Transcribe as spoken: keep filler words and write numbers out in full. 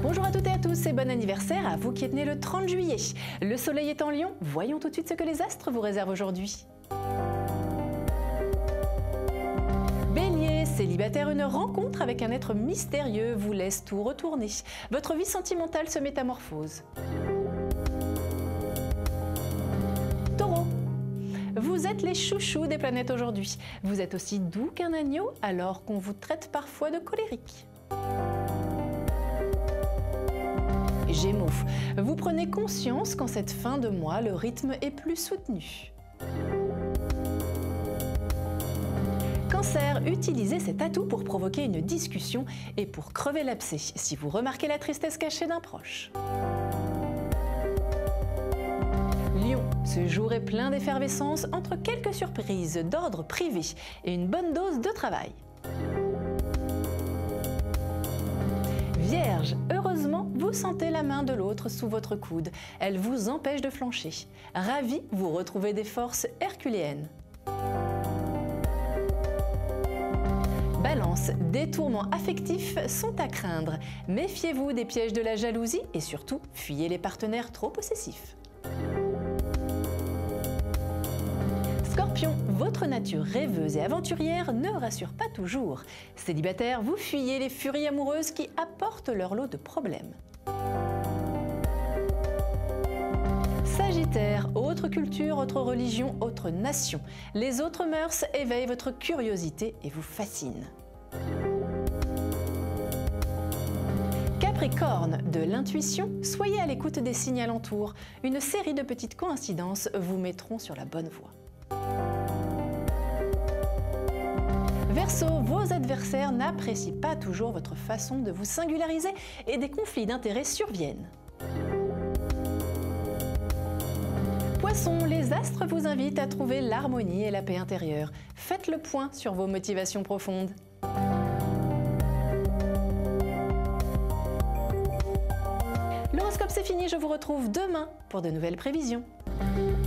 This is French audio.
Bonjour à toutes et à tous et bon anniversaire à vous qui êtes nés le trente juillet. Le soleil est en Lion, voyons tout de suite ce que les astres vous réservent aujourd'hui. Bélier, célibataire, une rencontre avec un être mystérieux vous laisse tout retourner. Votre vie sentimentale se métamorphose. Taureau, vous êtes les chouchous des planètes aujourd'hui. Vous êtes aussi doux qu'un agneau alors qu'on vous traite parfois de colérique. Gémeaux, vous prenez conscience qu'en cette fin de mois, le rythme est plus soutenu. Cancer, utilisez cet atout pour provoquer une discussion et pour crever l'abcès si vous remarquez la tristesse cachée d'un proche. Lion, ce jour est plein d'effervescence entre quelques surprises d'ordre privé et une bonne dose de travail. Vierge, heureusement, vous sentez la main de l'autre sous votre coude. Elle vous empêche de flancher. Ravi, vous retrouvez des forces herculéennes. Balance, des tourments affectifs sont à craindre. Méfiez-vous des pièges de la jalousie et surtout, fuyez les partenaires trop possessifs. Scorpion, votre nature rêveuse et aventurière ne rassure pas toujours. Célibataire, vous fuyez les furies amoureuses qui apportent leur lot de problèmes. Sagittaire, autre culture, autre religion, autre nation. Les autres mœurs éveillent votre curiosité et vous fascinent. Capricorne, de l'intuition, soyez à l'écoute des signes alentours. Une série de petites coïncidences vous mettront sur la bonne voie. Verseau, vos adversaires n'apprécient pas toujours votre façon de vous singulariser et des conflits d'intérêts surviennent. Poisson, les astres vous invitent à trouver l'harmonie et la paix intérieure. Faites le point sur vos motivations profondes. L'horoscope c'est fini, je vous retrouve demain pour de nouvelles prévisions.